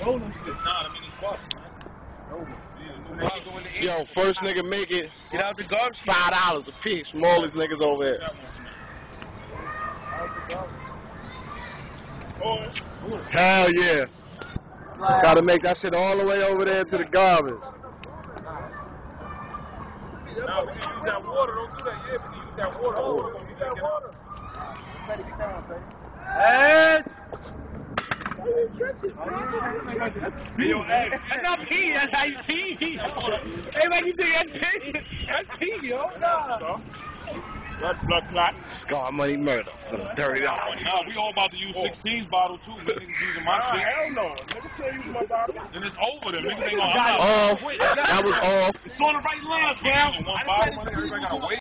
stole them shit. Nah, I mean he bust, man. Yo, first nigga make it. Get out the garbage. $5 a piece. Smallest niggas over here. Hell yeah. Gotta make that shit all the way over there to the garbage. Nah, we can use that water. Don't do that. Yeah, we can use that water. Use that water. Better get that one, baby. Hey! Hey, yo, hey. That's not pee. That's how you pee. Hey, man, you think that's pee? That's pee, yo. Nah. Blood clot. Scar Money Murder for the $30. Nah, we all about to use 16's bottle too. Niggas using my shit. Hell no. Niggas still using my bottle. Then it's over. Then niggas ain't gonna. Off. That was off. It's on the right line, Cam. One bottle, everybody gotta wait.